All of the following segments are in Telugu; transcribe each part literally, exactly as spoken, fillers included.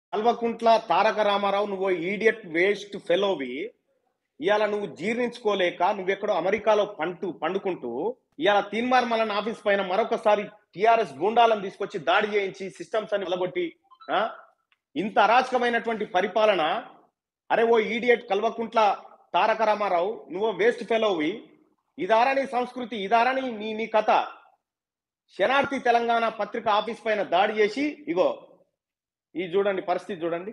కల్వకుంట్ల తారక రామారావు నువ్వు ఈడియట్ వేస్ట్ ఫెలోవి ఇవాళ నువ్వు జీర్ణించుకోలేక నువ్వెక్కడో అమెరికాలో పంటు పండుకుంటూ ఇవాళ తీన్మార్ మల్లన్ ఆఫీస్ పైన మరొకసారి టిఆర్ఎస్ గూండాలను తీసుకొచ్చి దాడి చేయించి సిస్టమ్స్ అని నిలగొట్టి ఇంత అరాచకమైనటువంటి పరిపాలన. అరే ఓ ఈడియట్ కల్వకుంట్ల తారక రామారావు నువ్వు వేస్ట్ ఫెలోవి, ఇదారా నీ సంస్కృతి, ఇదారా నీ నీ నీ కథ. శనార్థి తెలంగాణ పత్రిక ఆఫీస్ పైన దాడి చేసి ఇగో ఈ చూడండి పరిస్థితి చూడండి.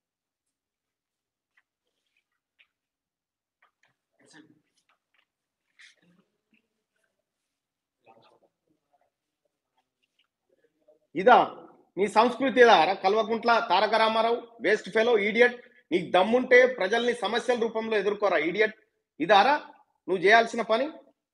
ఇదా నీ సంస్కృతి ఇదారా Kalvakuntla Taraka Ramarao waste fellow idiot? నీకు దమ్ముంటే ప్రజల్ని సమస్యల రూపంలో ఎదుర్కోరా ఈడియట్. ఇదారా నువ్వు చేయాల్సిన పని?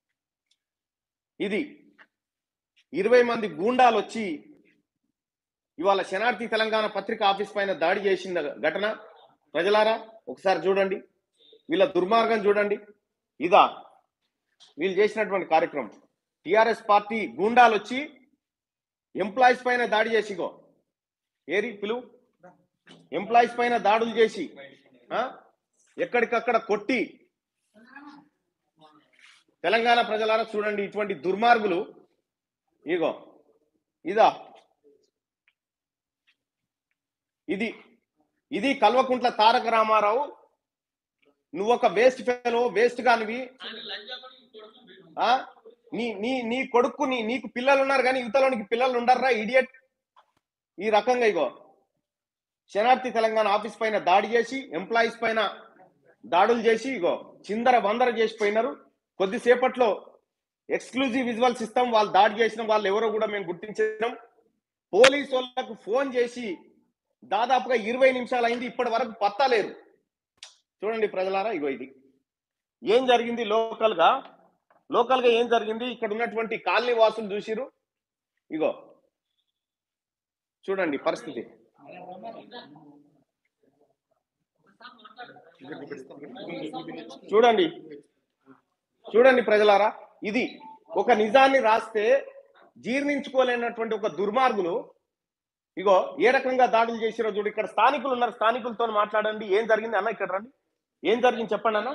ఇది ఇరవై మంది గూండాలు వచ్చి ఇవాళ శనార్థి తెలంగాణ పత్రిక ఆఫీస్ పైన దాడి చేసిన ఘటన ప్రజలారా ఒకసారి చూడండి, వీళ్ళ దుర్మార్గం చూడండి. ఇదా వీళ్ళు చేసినటువంటి కార్యక్రమం. టిఆర్ఎస్ పార్టీ గూండాలు వచ్చి ఎంప్లాయీస్ పైన దాడి చేసిగో ఏరి పిలువు ఎంప్లాయీస్ పైన దాడులు చేసి ఎక్కడికక్కడ కొట్టి తెలంగాణ ప్రజలారా చూడండి ఇటువంటి దుర్మార్గులు. ఇగో ఇదా ఇది ఇది కల్వకుంట్ల తారక రామారావు. నువ్వు ఒక వేస్ట్ ఫెలో, వేస్ట్ గానివి. నీ నీ నీ కొడుకు నీ నీకు పిల్లలు ఉన్నారు కానీ యువతలోనికి పిల్లలు ఉండర్రా ఇడియట్. ఈ రకంగా ఇగో శనార్థి తెలంగాణ ఆఫీస్ పైన దాడి చేసి ఎంప్లాయీస్ పైన దాడులు చేసి ఇగో చిందర వందర చేసిపోయినారు. కొద్దిసేపట్లో ఎక్స్క్లూజివ్ విజువల్స్ ఇస్తాం. వాళ్ళు దాడి చేసిన వాళ్ళు ఎవరో కూడా మేము గుర్తించాం. పోలీసు వాళ్ళకు ఫోన్ చేసి దాదాపుగా ఇరవై నిమిషాలు అయింది, ఇప్పటి వరకు పత్తలేరు. చూడండి ప్రజలారా ఇగో ఇది ఏం జరిగింది లోకల్ గా లోకల్ గా ఏం జరిగింది. ఇక్కడ ఉన్నటువంటి కాలనీ వాసులు చూసిరు. ఇగో చూడండి పరిస్థితి. చూడండి చూడండి ప్రజలారా, ఇది ఒక నిజాన్ని రాస్తే జీర్ణించుకోలేనటువంటి ఒక దుర్మార్గులు ఇగో ఏ రకంగా దాడులు చేసిరో చూడు. ఇక్కడ స్థానికులు ఉన్నారు, స్థానికులతో మాట్లాడండి. ఏం జరిగింది అన్న? ఇక్కడ రండి, ఏం జరిగింది చెప్పండి అన్న.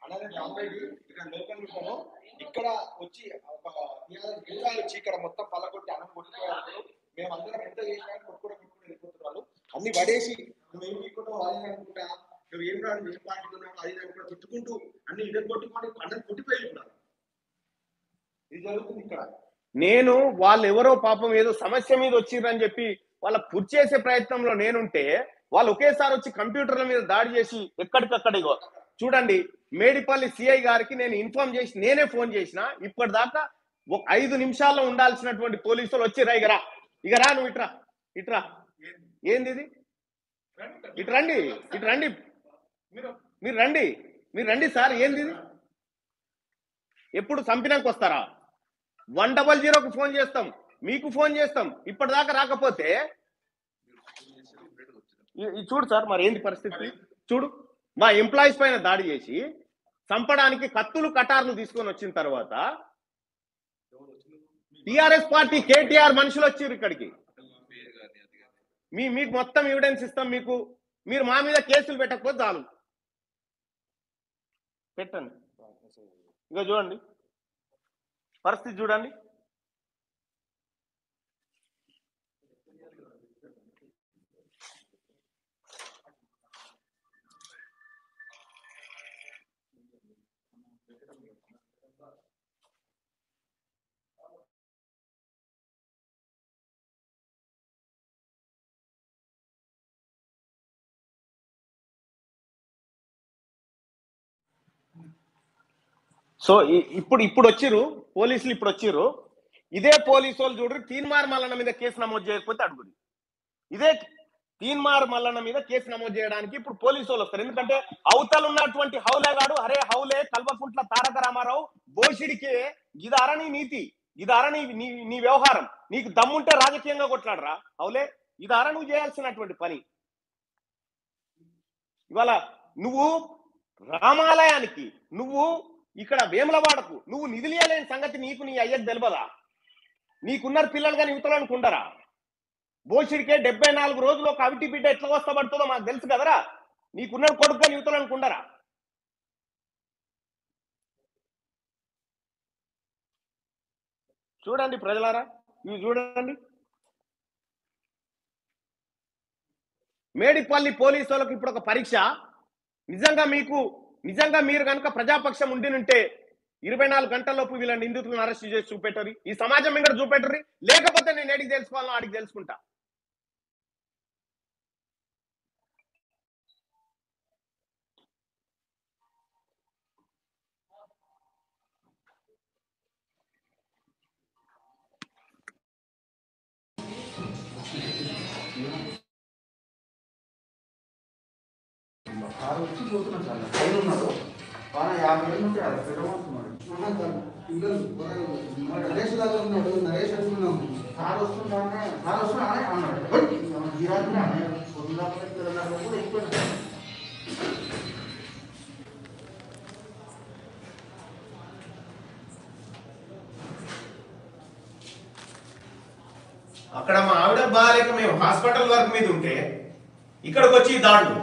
ఇక్కడ వచ్చి వచ్చి ఇక్కడ మొత్తం పలకొట్టి అన్నం కొట్టుకోవాలి. మేమందరం ఎంత చేసినా కొట్టుకుంటూ కొట్టుకుంటూ వెళ్ళిపోతున్నారు. అన్ని పడేసి నువ్వేం తీసుకుంటావు అది అనుకుంటా, నువ్వు ఏం రాదు ఏం పాటున్నావు అది అనుకుంటా తిట్టుకుంటూ అన్ని ఇదే కొట్టుకుంటూ అన్నం కొట్టిపోయి ఉన్నారు. ఇది జరుగుతుంది ఇక్కడ. నేను వాళ్ళు ఎవరో పాపం ఏదో సమస్య మీద వచ్చిర్రని చెప్పి వాళ్ళ పుర్చి చేసే ప్రయత్నంలో నేనుంటే వాళ్ళు ఒకేసారి వచ్చి కంప్యూటర్ల మీద దాడి చేసి ఎక్కడికక్కడ ఇగో చూడండి. మేడిపల్లి సిఐ గారికి నేను ఇన్ఫార్మ్ చేసి నేనే ఫోన్ చేసిన. ఇప్పటిదాకా ఒక ఐదు నిమిషాల్లో ఉండాల్సినటువంటి పోలీసులు వచ్చి రా ఇగరా ఇగరా నువ్వు ఇట్రా ఇట్రా ఏంది ఇది ఇటు రండి ఇటు రండి మీరు రండి మీరు రండి సార్. ఏంది ఇది? ఎప్పుడు చంపినాక వస్తారా? వన్ డబల్ జీరోకు ఫోన్ చేస్తాం, మీకు ఫోన్ చేస్తాం. ఇప్పటిదాకా రాకపోతే చూడు సార్ మరి ఏంది పరిస్థితి చూడు. మా ఎంప్లాయీస్ పైన దాడి చేసి చంపడానికి కత్తులు కటార్లు తీసుకొని వచ్చిన తర్వాత టిఆర్ఎస్ పార్టీ కేటీఆర్ మనుషులు వచ్చారు ఇక్కడికి. మీ మీకు మొత్తం ఎవిడెన్స్ ఇస్తాం మీకు. మీరు మా మీద కేసులు పెట్టకపోతే చాలు. పెట్టండి ఇక చూడండి పరిస్థితి చూడండి. సో ఇప్పుడు ఇప్పుడు వచ్చిర్రు పోలీసులు, ఇప్పుడు వచ్చిర్రు. ఇదే పోలీసు వాళ్ళు చూడరు తీన్మార్ మల్లన్న మీద కేసు నమోదు చేయకపోతే అడుగుది. ఇదే తీన్మార్ మల్లన్న మీద కేసు నమోదు చేయడానికి ఇప్పుడు పోలీసు వాళ్ళు వస్తారు. ఎందుకంటే అవతల ఉన్నటువంటి హౌలేగాడు అరే హౌలే కల్వకుంట్ల తారక రామారావు బోషిడికే ఇదారా నీ నీతి, ఇదారా నీ నీ వ్యవహారం. నీకు దమ్ముంటే రాజకీయంగా కొట్లాడరా హౌలే. ఇదారా నువ్వు చేయాల్సినటువంటి పని. ఇవాళ నువ్వు రామాలయానికి, నువ్వు ఇక్కడ వేములవాడకు నువ్వు నిధులేని సంగతి నీకు నీ అయ్యకు తెలియదా? నీకున్నారు పిల్లలు కానీ యువతలకు ఉండరా? బోషిడికే డెబ్బై నాలుగు రోజులు ఒక అవిటి బిడ్డ ఎట్లా వస్తపడుతుందో మాకు తెలుసు కదరా. నీకున్న కొడుకుగా యువతలు అనుకుంటారా? చూడండి ప్రజలారా, ఇవి చూడండి. మేడిపల్లి పోలీసు వాళ్ళకి ఇప్పుడు ఒక పరీక్ష. నిజంగా మీకు నిజంగా మీరు కనుక ప్రజాపక్షం ఉండినుంటే ఇరవై నాలుగు గంటలలోపు వీళ్ళ నిందితులను అరెస్ట్ చేసి చూపెట్టరు. ఈ సమాజం మీద చూపెట్టరు. లేకపోతే నేను ఏడికి తెలుసుకోవాలో ఆడికి తెలుసుకుంటా. కారు వచ్చి పోతున్నాం సార్ పైన ఉన్నాడు బాగా యాభై ఏళ్ళు ఉంటే అది పెట్టబోతున్నాడు నరేష్ దగ్గర ఉన్నాడు. నరేష్ అనుకున్నాం కారు వస్తుందానే కారు వస్తుందానే అన్నాడు. ఈ రాత్రి పొందాపల్లి కూడా ఎక్కువ అక్కడ మా ఆవిడ బాగాలేక మేము హాస్పిటల్ వర్క్ మీద ఉంటే ఇక్కడికి వచ్చి దాడులు.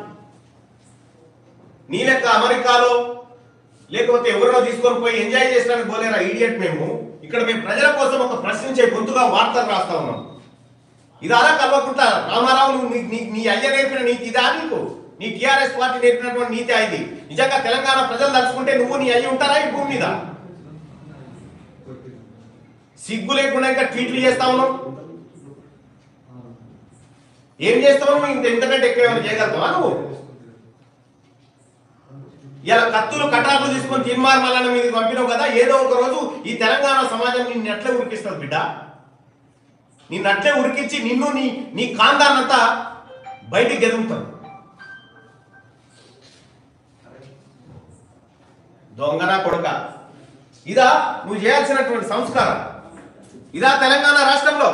నీ లెక్క అమెరికాలో లేకపోతే ఎవరినో తీసుకొని పోయి ఎంజాయ్ చేసడానికి పోలేరా ఈడియట్ మేము. ఇక్కడ మేము ప్రజల కోసం ఒక ప్రశ్నించే గొంతుగా వార్తలు రాస్తా ఉన్నాం. ఇది అలా కలవకుండా రామారావు నువ్వు నీ అయ్య నేర్పిన నీతి ఇదా? నీకు నీ టీఆర్ఎస్ పార్టీ నేర్పినటువంటి నీతి ఇది. నిజంగా తెలంగాణ ప్రజలు తలుచుకుంటే నువ్వు నీ అయ్యి ఉంటారా ఈ భూమి మీద? సిగ్గు లేకుండా ఇంకా ట్వీట్లు చేస్తా ఉన్నావు. ఏం చేస్తావు నువ్వు? ఇంత ఇంతకంటే ఎక్కువ ఏమైనా చేయగలుగుతావా నువ్వు? ఇలా కత్తులు కటాకులు తీసుకొని తీర్మార్ మల్లన్న మీద పంపినావు కదా. ఏదో ఒక రోజు ఈ తెలంగాణ సమాజం నిన్ను ఎట్లే ఉరికిస్తుంది బిడ్డ. నిన్ను అట్లే ఉరికించి నిన్ను నీ నీ కాందాన్నంతా బయటికి గెదుముతావు. దొంగనా కొడుక, ఇదా నువ్వు చేయాల్సినటువంటి సంస్కారం? ఇదా తెలంగాణ రాష్ట్రంలో?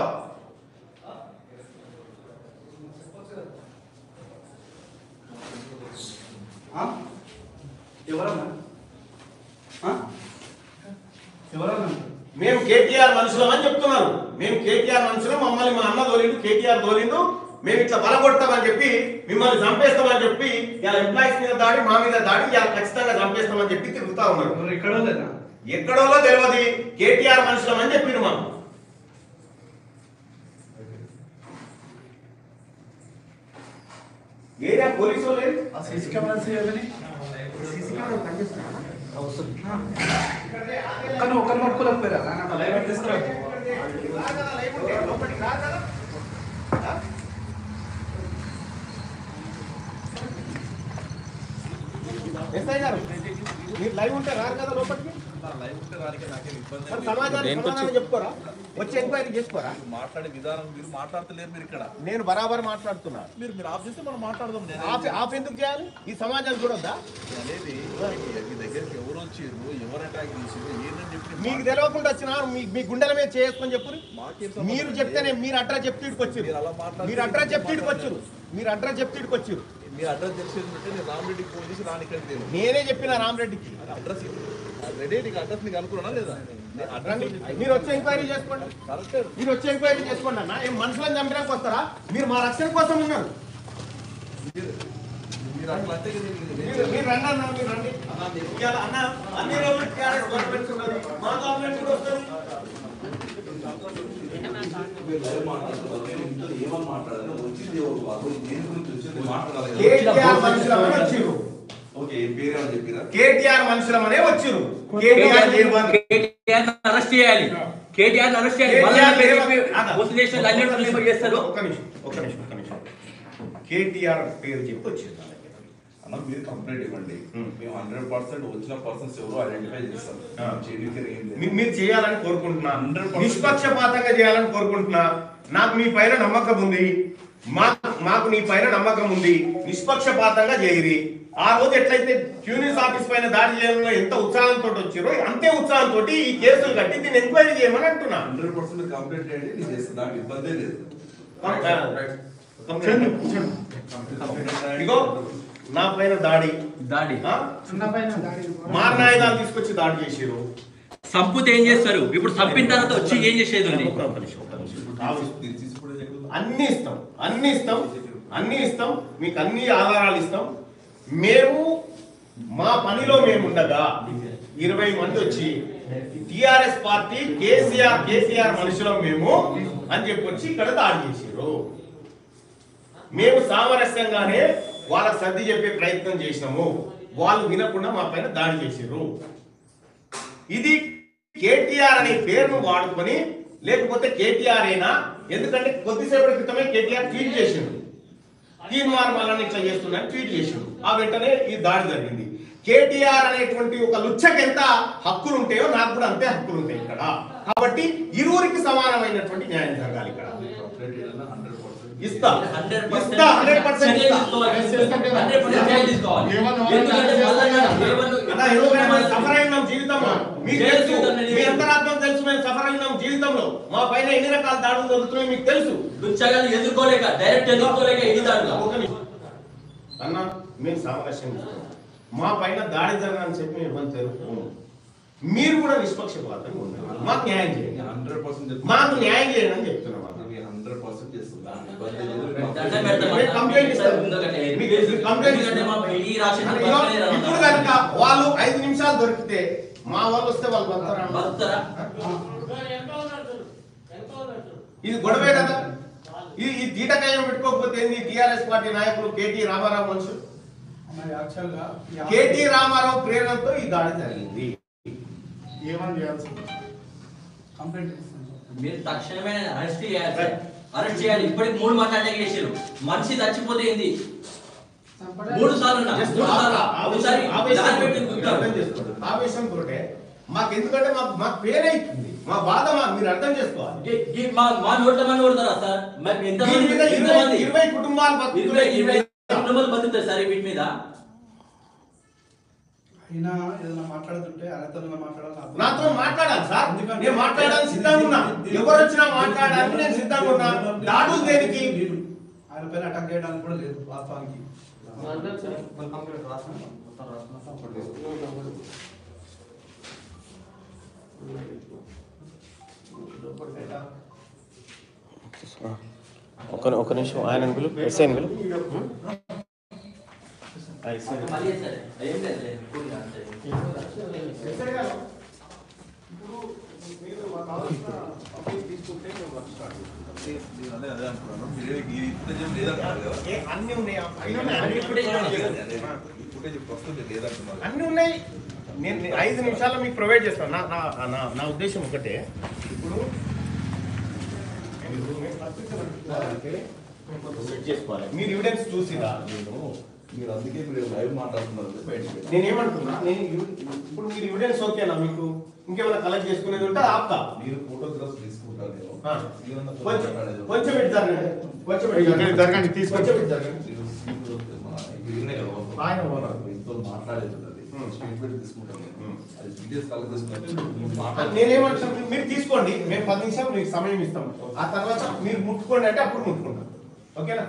మేము కేటీఆర్ మనుషులం అని చెప్తున్నారు. మేము కేటీఆర్ మనుషులు, మమ్మల్ని మా అన్న తోలిండు, కేటీఆర్ తోలిండు, మేము ఇట్లా బలగొడతామని చెప్పి మిమ్మల్ని చంపేస్తామని చెప్పి ఇలా ఎంప్లాయీస్ మీద దాడి, మా మీద దాడి, ఇలా ఖచ్చితంగా చంపేస్తామని చెప్పి తిరుగుతా ఉన్నారు. ఎక్కడో లేదా ఎక్కడోలో తెలియదు. కేటీఆర్ మనుషులం అని చెప్పిరు మాకు. ఏరియా పోలీసు లేదు, సీసీ కెమెరాస్ సీసీ కెమెరా పనిచేస్తున్నా ఒకరిని ఒకరిని పట్టుకోలేకపోయారా? ఎస్ఐ గారు మీరు లైవ్ ఉంటే రారు కదా లోపలికి? సమాజాన్ని చెప్పుకోరా, వచ్చి ఎంక్వైరీ చేసుకోరా? మాట్లాడే విధానం మీరు మాట్లాడతలేరు. మీరు ఇక్కడ నేను బరాబర్ మాట్లాడుతున్నా. మీరు మీరు ఆఫ్ చేస్తే మనం మాట్లాడదాం. ఆఫ్ ఎందుకు చేయాలి? ఈ సమాజం చూడొద్దా? అనేది మీ దగ్గరికి ఎవరు వచ్చారు, ఎవరు అటాక్ చేసారు ఏంటని చెప్పి మీకు తెలియకుండా వచ్చినా మీ గుండెల మీద చేసుకొని చెప్పు. మీరు చెప్తేనే మీరు అడ్రస్ చెప్తీడికి వచ్చారు. మీరు అడ్రస్ చెప్తీడికి వచ్చారు. మీరు అడ్రస్ చెప్తీడికి వచ్చారు. మీరు అడ్రస్ తెలిసేది నేను రామరెడ్డికి ఫోన్ చేసి రాని ఇక్కడ నేనే చెప్పిన రామరెడ్డికి అడ్రస్ రెడీ. నీకు అడ్రస్ నీకు అనుకున్నా లేదా? మీరు వచ్చి ఎంక్వైరీ చేసుకోండి. మీరు వచ్చి ఎంక్వైరీ చేసుకోండి అన్న. ఏం మనుషులను చంపడానికి వస్తారా? మీరు మా రక్షణ కోసం ఉన్నారు. మీరు అట్లా అంటే మీరు రండి అన్న, మీరు రండి అన్న. అన్ని రోజులు గవర్నమెంట్ ఉన్నది, మా గవర్నమెంట్ కూడా వస్తుంది. ఏమని మాట్లాడాలి? వచ్చింది ఎవరు బాబు? దేని గురించి వచ్చింది మాట్లాడాలి. కేటీఆర్ మనుషులమని వచ్చిర్రు. ఓకే, పేరు ఏమని చెప్పిరా? కేటీఆర్ మనుషులమనే వచ్చిర్రు. కేటీఆర్ అరెస్ట్ చేయాలి. కేటీఆర్ అరెస్ట్ చేయాలి. చేస్తారు. ఒక నిమిషం ఒక నిమిషం ఒక నిమిషం కేటీఆర్ పేరు చెప్పి వచ్చింది. అన్న మీరు కంప్లైంట్ ఇవ్వండి. మేము హండ్రెడ్ పర్సెంట్ వచ్చిన పర్సన్స్ ఎవరు ఐడెంటిఫై చేస్తాం. మీరు చేయాలని కోరుకుంటున్నా, నిష్పక్షపాతంగా చేయాలని కోరుకుంటున్నా. నాకు మీ పైన నమ్మకం ఉంది, మాకు మాకు నీ పైన నమ్మకం ఉంది. నిష్పక్షపాతంగా చేయరి. ఆ రోజు ఎట్లయితే క్యూనిస్ ఆఫీస్ పైన దాడి చేయడంలో ఎంత ఉత్సాహంతో వచ్చారో అంతే ఉత్సాహంతో ఈ కేసులు కట్టి దీన్ని ఎంక్వైరీ చేయమని అంటున్నా. హండ్రెడ్ పర్సెంట్ కంప్లైంట్ చేయండి, నేను చేస్తాను. నాకు ఇబ్బందే లేదు. ఇగో నా పైన దాడి దాడి మారణాయుధాలు తీసుకొచ్చి దాడి చేసారు. సంపుతే ఏం చేస్తారు? ఇప్పుడు సంపిన తర్వాత వచ్చి ఏం చేసేది? తీసుకునే అన్ని ఇస్తాం అన్ని ఇస్తాం అన్ని ఇస్తాం మీకు అన్ని ఆధారాలు ఇస్తాం. మేము మా పనిలో మేము ఉండగా ఇరవై మంది వచ్చి టిఆర్ఎస్ పార్టీ కేసీఆర్ కేసీఆర్ మనుషులం మేము అని చెప్పి వచ్చి ఇక్కడ దాడి చేసారు. మేము సామరస్యంగానే వాళ్ళ సర్ది చెప్పే ప్రయత్నం చేసినాము. వాళ్ళు వినకుండా మా పైన దాడి చేసారు. ఇది కేటీఆర్ అనే పేరును వాడుకొని లేకపోతే కేటీఆర్ అయినా, ఎందుకంటే కొద్దిసేపటి క్రితమే కేటీఆర్ ట్వీట్ చేసిండు, తీర్మానం వల్ల ఇట్లా చేస్తున్నా ట్వీట్ చేసిండు. ఆ వెంటనే ఈ దాడి జరిగింది. కేటీఆర్ అనేటువంటి ఒక లుచ్చకి ఎంత హక్కులు ఉంటాయో నాకు కూడా అంతే హక్కులు ఉంటాయి ఇక్కడ. కాబట్టి ఇరువురికి సమానమైనటువంటి న్యాయం జరగాలి ఇక్కడ. ఇస్తా ఇస్తా హండ్రెడ్ పర్సెంట్ సఫర్ అయినాం జీవితంలో. మీకు తెలుసు, మీ అంతరాత్మ తెలుసు, మేము సఫర్ అయినాం జీవితంలో. మా పైన ఎన్ని రకాల దాడులు జరుగుతున్నాయో మీకు తెలుసు. ఎదుర్కోలేక డైరెక్ట్ ఎదుర్కోలేక ఎన్ని దాడులు. అన్న మేము సామరస్యం మా పైన దాడి జరగాలని చెప్పి మేము ఇబ్బంది తెలుపుకోము. మీరు కూడా నిష్పక్షపాతంగా ఉండాలి. మాకు న్యాయం చేయండి, హండ్రెడ్ పర్సెంట్ మాకు న్యాయం చేయండి అని చెప్తున్నాం. హండ్రెడ్ పర్సెంట్ చేస్తున్నాం. ఇప్పుడు కనుక వాళ్ళు ఐదు నిమిషాలు దొరికితే మా వాళ్ళు వస్తే వాళ్ళు బతారా? ఇది గొడవే కదా. ఇది ఈ తీటకాయం పెట్టుకోకపోతే ఏంది? టిఆర్ఎస్ పార్టీ నాయకులు కేటీ రామారావు మనుషులు, కేటీ రామారావు ప్రేరణతో ఈ దాడి జరిగింది. ఏమని చేయాల్సి మీరు తక్షణమే అరెస్ట్ చేయాలి, అరెస్ట్ చేయాలి. ఇప్పటికి మూడు మంది అటాక్ చేశారు. మనిషి చచ్చిపోతే ఏంది? మూడు సార్లు ఆవేశం తోటే మాకు, ఎందుకంటే మాకు మాకు పేరు అవుతుంది, మా బాధ మాకు మీరు అర్థం చేసుకోవాలి. మా నోట్ల మంది కొడతారా సార్? మరి ఎంతమంది? ఇరవై కుటుంబాలు కుటుంబాలు బతుకుతాయి సార్ వీటి మీద. అయినా ఏదైనా మాట్లాడుతుంటే అనంతంగా మాట్లాడాలి, నాతో మాట్లాడాలి సార్. నేను మాట్లాడడానికి సిద్ధంగా ఉన్నా. ఎవరు వచ్చినా మాట్లాడడానికి నేను సిద్ధంగా ఉన్నా. దాడులు దేనికి? ఆయన పైన అటాక్ చేయడానికి కూడా లేదు వాస్తవానికి. ఒక ఒక నిమిషం ఆయన పిలు, ఎస్ఐ పిలు. అన్ని ఉన్నాయి. నేను ఐదు నిమిషాల్లో మీకు ప్రొవైడ్ చేస్తాను. నా నా నా ఉద్దేశం ఒకటే. ఇప్పుడు సెట్ చేసుకోవాలి. మీరు ఎవిడెన్స్ చూసిరా? మీరు అందుకే మీరు లైవ్ మాట్లాడుతున్నారు. నేనేమంటున్నా, నేను ఇప్పుడు మీరు ఎవిడెన్స్ ఓకేనా? మీకు ఇంకేమైనా కలెక్ట్ చేసుకునేది ఉంటే ఆపుతా. మీరు ఫోటోగ్రాఫ్స్ తీసుకుంటారు. కొంచెం ఇటు జరగండి, కొంచెం జరగండి, తీసుకొచ్చి జరగండి. ఆయన మాట్లాడేది స్టేట్మెంట్ తీసుకుంటాను. అది డీటెయిల్స్ కలెక్ట్ చేసుకున్నట్టు నేనేమంటున్నా, మీరు తీసుకోండి. మేము పది నిమిషాలు మీకు సమయం ఇస్తాం. ఆ తర్వాత మీరు ముట్టుకోండి అంటే అప్పుడు ముట్టుకుంటాం. ఓకేనా?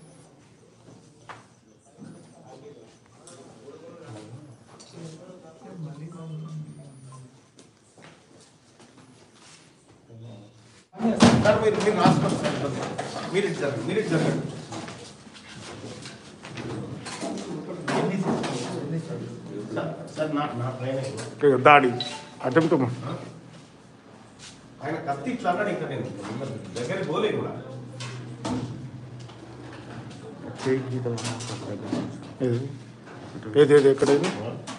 సార్ మీరు మీరు రాసుకోండి సార్. మీరు ఇటు జరగండి, మీరు ఇటు జరగండి. సార్ నా నా ట్రైన్ దాడి అటెంప్ట్ ఆయన కత్తి ఇట్లా అన్నాడు. ఇంకా నేను దగ్గర పోలే కూడా. ఏది ఏది ఎక్కడ ఇది?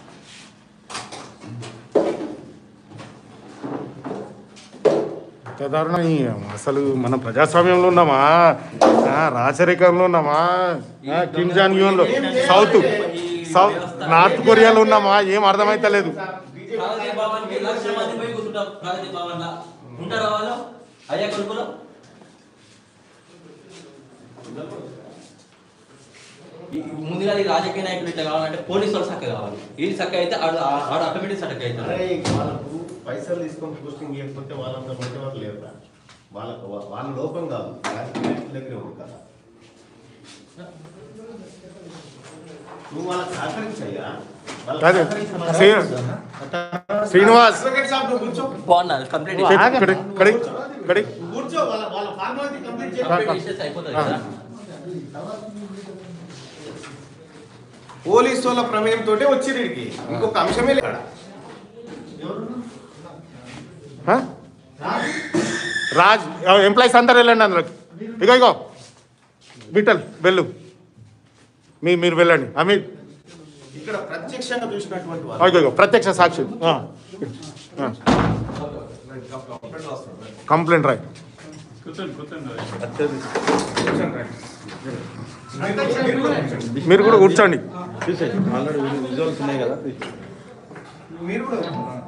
సాధారణ అసలు మన ప్రజాస్వామ్యంలో ఉన్నామా, రాచరికంలో ఉన్నామా, కిమ్ జాంగ్ యూన్లో సౌత్ సౌత్ నార్త్ కొరియాలో ఉన్నామా? ఏం అర్థమైతలేదు. ముందుగా ఈ రాజకీయ నాయకులు ఇట్లా కావాలంటే పోలీసు వాళ్ళు చక్కగా కావాలి. ఇది చక్కగా అయితే ఆడ ఆటోమేటిక్ చక్కగా అవుతారు. వాళ్ళకు పైసలు తీసుకొని పోస్టింగ్ ఇవ్వకపోతే వాళ్ళంత మంచి వాళ్ళు లేరు. వాళ్ళకు వాళ్ళ లోపం కాదు, రాజకీయ నాయకుల దగ్గరే ఉంది కదా. నువ్వు వాళ్ళకి సహకరించయ్యా. శ్రీనివాస్ బాగున్నారు కంప్లీట్ కూర్చో. వాళ్ళ వాళ్ళ ఫార్మాలిటీ కంప్లీట్ కంప్లీట్ చేస్తే అయిపోతుంది కదా. పోలీసు వాళ్ళ ప్రమేయం తోటే వచ్చి వీడికి ఇంకొక అంశమే లేదు. రాజ్ ఎంప్లాయీస్ అందరు వెళ్ళండి అందులోకి. ఇగో ఇగో బిట్టల్ వెళ్ళు, మీ మీరు వెళ్ళండి. అమిత్ ఇక్కడ ప్రత్యక్షంగా చూసినటువంటి వాళ్ళు ఇగో ఇగో ప్రత్యక్ష సాక్షి కంప్లైంట్ రాయ్. మీరు కూడా కూర్చోండి. మీరు కూడా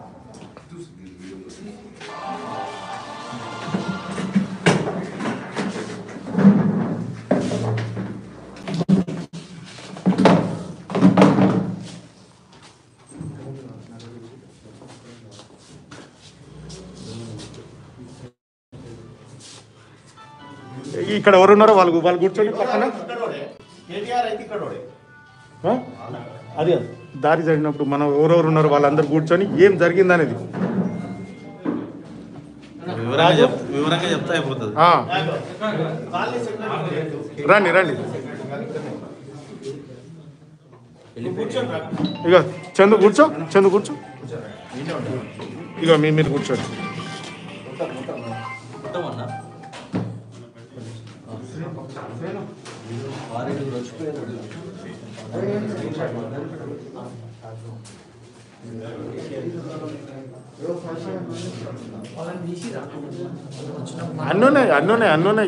ఇక్కడ ఎవరు ఉన్నారో వాళ్ళు వాళ్ళు కూర్చోండి పక్కన. కేటీఆర్ అయితే ఇక్కడోడే. అది దారి జరిగినప్పుడు మనం ఎవరెవరు ఉన్నారో వాళ్ళందరూ కూర్చొని ఏం జరిగింది అనేది వివరంగా చెప్తా అయిపోతుంది. రండి రండి. ఇక చందు కూర్చో, చందు కూర్చో. ఇక మీ మీరు కూర్చోండి. అన్నున్నాయి అన్నున్నాయి అన్నున్నాయి.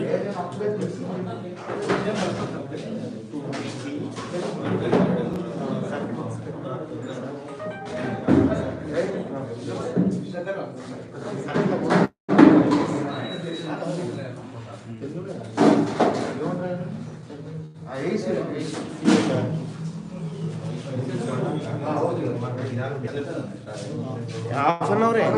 హాఫ్ అన్ అవర్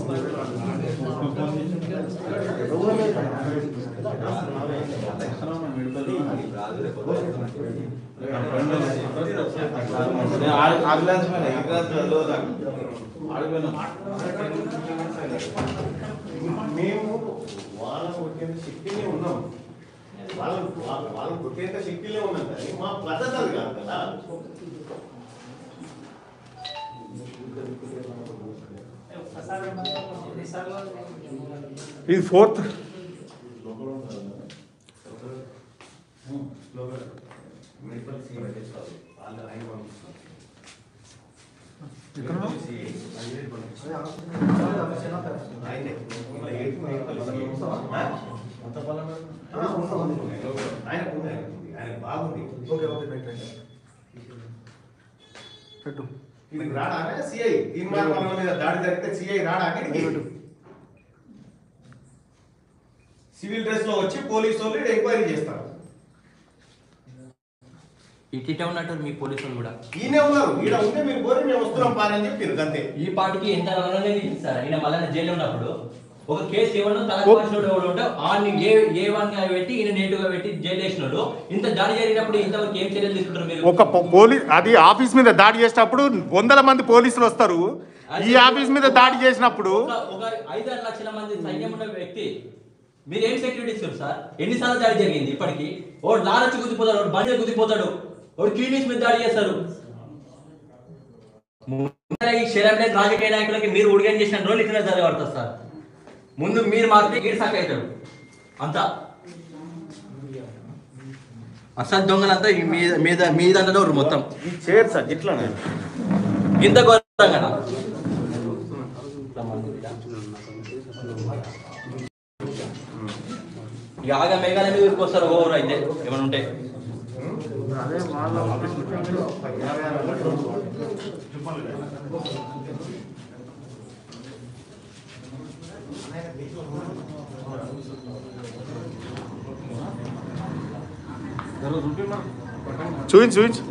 మేము వాళ్ళకు కొట్టేంత శక్తినే ఉన్నాం, వాళ్ళకు వాళ్ళకు కొట్టేంత శక్తిలే ఉన్నాం కానీ మా పద్ధతి అది కాదు కదా. ఇది ఫోర్త్ బాగుంది. ఇది రాడా సిఐ తీర్మాన వాళ్ళ మీద దాడి జరిగితే సిఐ రాడా? సివిల్ డ్రెస్ లో వచ్చి పోలీసు వాళ్ళు ఎంక్వైరీ చేస్తారు. ఇట్టే ఉన్నట్టు మీ పోలీసు వాళ్ళు కూడా ఈయనే ఉన్నారు, ఈడ ఉంటే మీరు పోయి మేము వస్తున్నాం పారని చెప్పారు అంతే. ఈ పాటికి ఎంత ఇస్తారు. ఈయన మళ్ళీ జైలు ఉన్నప్పుడు ఒక కేసు ఇవ్వడం తన ఉంటే ఆన్ని ఏ ఏ వన్ గా పెట్టి ఈయన నేటుగా పెట్టి జైలు వేసినాడు. ఇంత దాడి జరిగినప్పుడు ఇంతవరకు ఏం చర్యలు తీసుకుంటారు మీరు? ఒక పోలీస్ అది ఆఫీస్ మీద దాడి చేసినప్పుడు వందల మంది పోలీసులు వస్తారు. ఈ ఆఫీస్ మీద దాడి చేసినప్పుడు ఒక ఐదారు లక్షల మంది సైన్యం ఉన్న వ్యక్తి మీరు ఏం సెక్యూరిటీ ఇస్తారు సార్? ఎన్నిసార్లు దాడి జరిగింది ఇప్పటికి? ఓడు లారచ్చి గుద్దిపోతాడు, వాడు బండి గుద్దిపోతాడు, వాడు క్యూనిస్ మీద దాడి చేస్తారు. ఈ శరీరం రాజకీయ నాయకులకి మీరు ఉడిగని చేసిన రోజులు ఇట్లా చదివాడుతుంది సార్. ముందు మీరు మాత్రమే గీడు సాక్ అవుతాడు. అంతా అసలు దొంగలంతా మీద మీద మీదంటే ఉన్నారు మొత్తం. ఈ చైర్ సార్ ఇట్లా ఇంత ఘోరంగా యాగ మేఘాల మీద ఊరికొస్తారు ఓవర్ అయితే ఏమైనా ఉంటే. చూపించు చూపించు.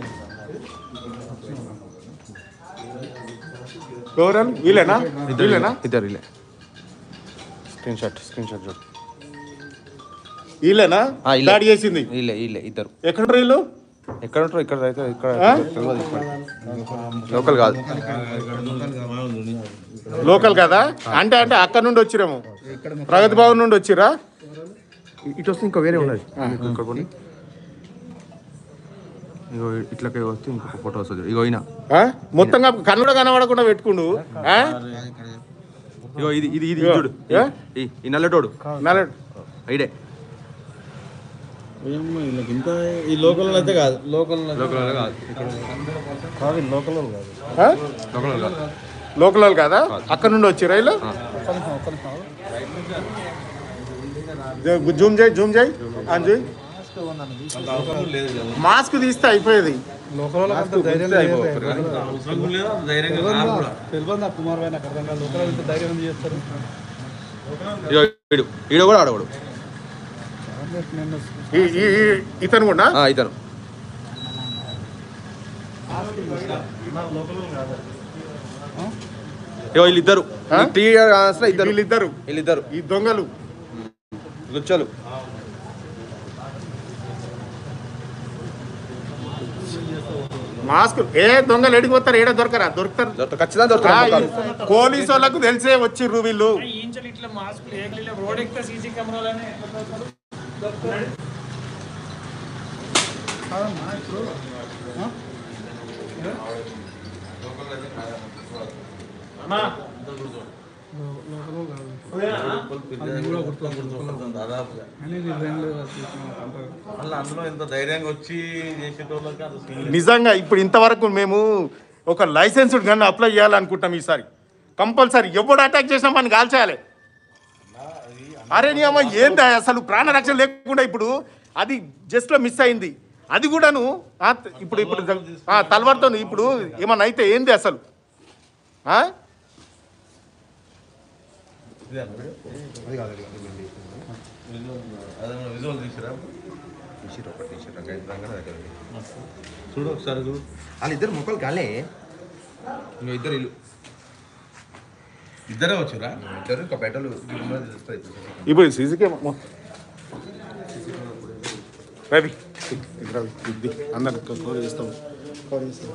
ఎవరు వీళ్ళేనా? వీళ్ళేనా? ఇద్దరు వీళ్ళే. స్క్రీన్ షాట్ స్క్రీన్ షాట్ చూడు. వీళ్ళేనా ఆ, వీళ్ళే. దాడి చేసింది? వీళ్ళే వీళ్ళే ఇద్దరు. ఎక్కడ వీళ్ళు? ఎక్కడ ఉంటారు? ఇక్కడ అయితే ఇక్కడ ఆ? తెలియదు ఇక్కడ. లోకల్ కాదు. లోకల్ కదా? అంటే అంటే అక్కడ నుండి వచ్చిరేమో, ప్రగతి భవన్ నుండి వచ్చిరా? ఇటు వస్తే ఇంకా వేరే ఉన్నది ఇక్కడ పోనీ ఇగో ఇట్లకే వస్తే ఇంకొక ఫోటో వస్తుంది ఇగో అయినా మొత్తంగా కన్నుడ కనబడకుండా పెట్టుకుండు ఇగో ఇది ఇది ఇది చూడు ఈ నల్లటోడు నల్లడు ఐడే ఇంత ఈ లోకల్ అయితే కాదు లోకల్ లోకల్ కాదు కాదు లోకల్ కాదు లోకల్ కాదు లోకల్ కాదా అక్కడ నుండి వచ్చి రైలు జూమ్ చేయి జూమ్ చేయి అంజు మాస్క్ తీస్తే అయిపోయేది లోకల్ కుమార్ నాకు అర్థం కాదు లోకల్ ఇంత ధైర్యం ఎందుకు చేస్తారు ఈడు ఈడు కూడా ఆడవాడు ఇతను కూడా ఇతను వీళ్ళిద్దరు ఇద్దరు వీళ్ళిద్దరు వీళ్ళిద్దరు ఈ దొంగలు లుచ్చలు మాస్క్ ఏ దొంగలు ఎడిగిపోతారు ఏడ దొరకరా దొరుకుతారు ఖచ్చితంగా దొరుకుతారు పోలీసు వాళ్ళకు తెలిసే వచ్చిర్రు వీళ్ళు అందులో ఎంత ధైర్యంగా వచ్చి చేసేటోళ్ళకి నిజంగా ఇప్పుడు ఇంతవరకు మేము ఒక లైసెన్స్డ్ గన్ అప్లై చేయాలనుకుంటాం ఈసారి కంపల్సరీ ఎవడు అటాక్ చేసినా మనం కాల్చేయాలి అరే నీ అమ్మ ఏందా అసలు ప్రాణరక్షణ లేకుండా ఇప్పుడు అది జస్ట్లో మిస్ అయింది అది కూడాను ఇప్పుడు ఇప్పుడు తలవారుతో ఇప్పుడు ఏమన్నా అయితే ఏంది అసలు చూడు ఒకసారి చూడు వాళ్ళిద్దరు మొక్కలు కాలే ఇంకా ఇద్దరు ఇల్లు ఇద్దరే వచ్చారా ఇద్దరు ఇంకా బెటలు ఇప్పుడు సీసీ కెమెరా రవి రవి ఇది అందరు కవర్ చేస్తాం కవర్ చేస్తాం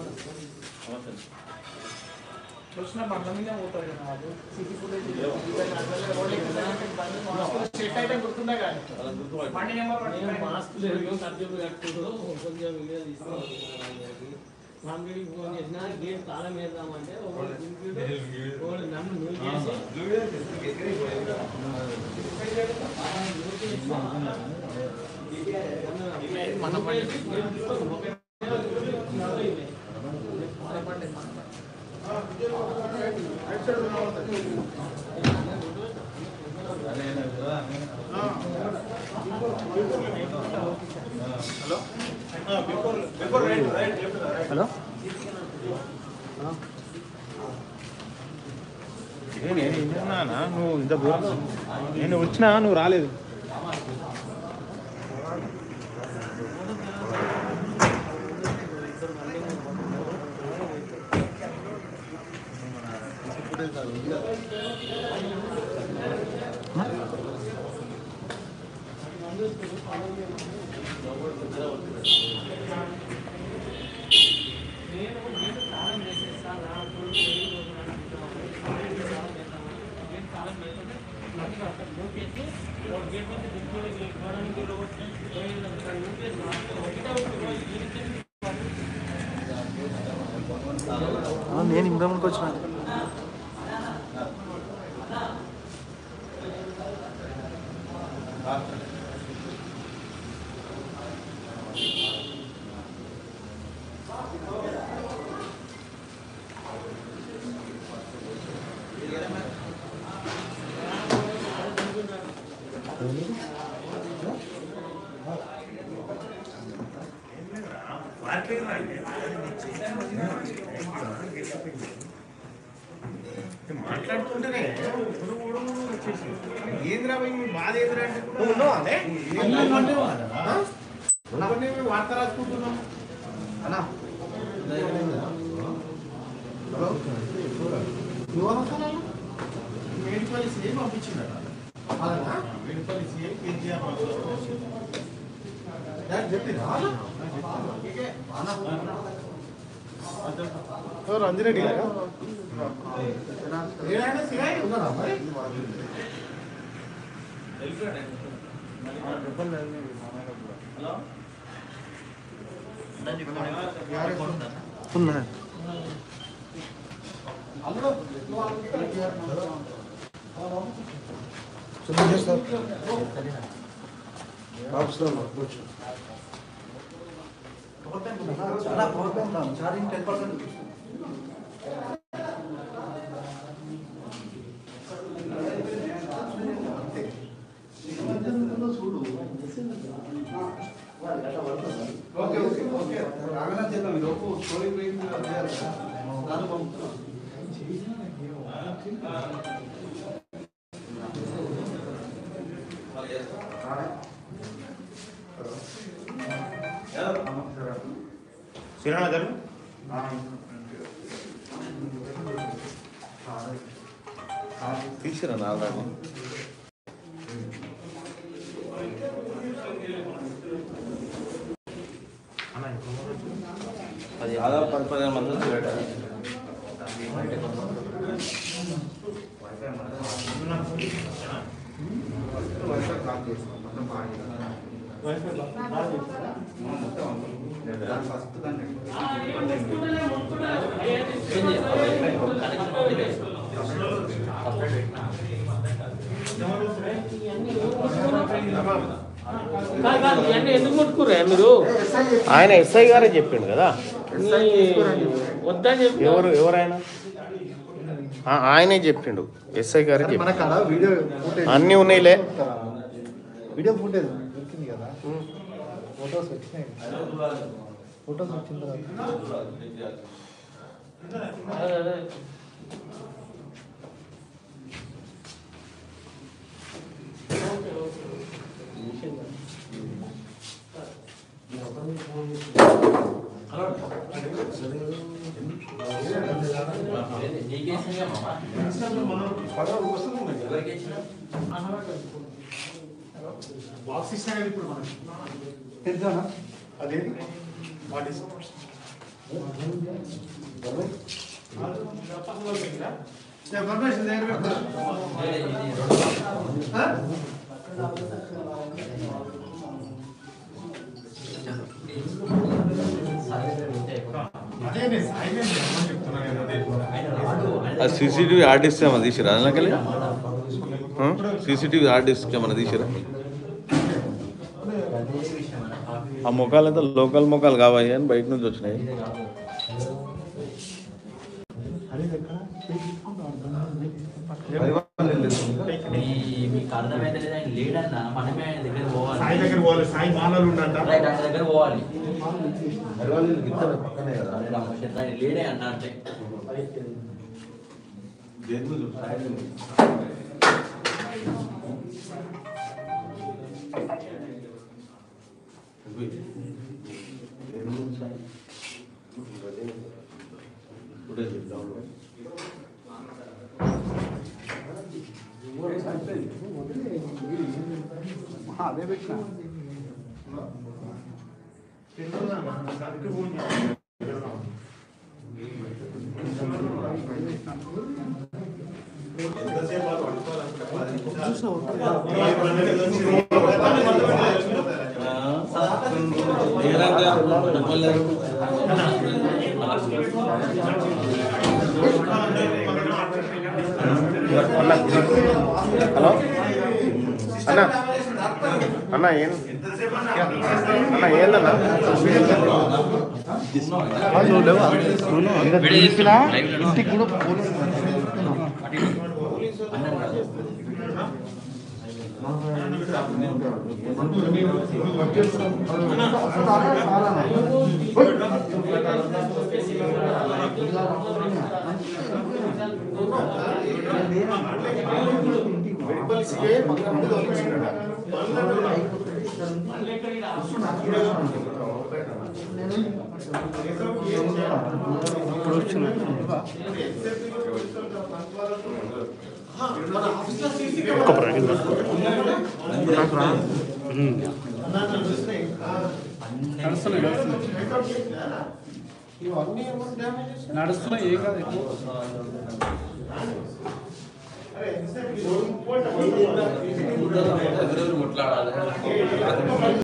హలో నేను విన్నానా నువ్వు ఇంత దూరం నేను వచ్చినా నువ్వు రాలేదు నేను ఇంకా ముందుకు వచ్చిన మాట్లాడుతుంటేనే ఏంద్రా బాధ ఏంద్రంటే వార్త రాసుకుంటున్నాం అన్నా మేడిపల్లి సీఏ పంపించిందట మేడిపల్లి సీఏ కేజీఆర్ రంజిరెడ్డి గారు ఉన్నారా మరి charging ten percent okay okay okay రాగన చేద్దాం లోపు స్టోరీ బ్రేక్ దాని పంపుతాం శ్రీరాణ గారు తీసిరా నాలుగు దాదాపు పది పదిహేను మంది ఫస్ట్ దాన్ని ఎందుకు ముట్టుకురా మీరు? ఆయన ఎస్ఐ గారే చెప్పిండు కదా. వద్దని చెప్పి ఎవరు ఎవరైనా ఆ, ఆయనే చెప్పిండు, ఎస్ఐ గారే చెప్పిండు. మన కాడ వీడియో ఫుటేజ్ అన్నీ ఉన్నాయిలే. వీడియో ఫుటేజ్ దొరికింది కదా, ఫొటోస్ వచ్చినాయి, ఫొటోస్ వచ్చిన తర్వాత బాక్స్ ఇచ్చినా కదా ఇప్పుడు మనకి తెలుసానా అదేంటి వాట్ ఇస్ పర్మిషన్ దగ్గర అదే నేను సాయిగా చెప్తున్నాను నేను అదే సీసీటీవీ హార్డ్ డిస్క్ ఏమైనా తీసిరా అందుకని సీసీటీవీ హార్డ్ డిస్క్ ఏమైనా తీసిరా ఆ ముఖాలు అయితే లోకల్ ముఖాలు కావాలి అని బయట నుంచి వచ్చినాయి మీకు అర్థమైతే లేదా ఆయన లేడన్నా మనమే ఆయన దగ్గర పోవాలి. సాయి దగ్గర పోవాలి, సాయి మాలలు ఉండంట. రైట్, ఆయన దగ్గర పోవాలి. పక్కనే కదా ఆయన లేడే అన్న అంటే అదే పెట్టిన హలో అన్న అన్న ఏం అన్న ఏందన్నా ఇంటికి కూడా పోలీసు నడుస్తున్నాయి ఏ కాదు ముట్లాడాలి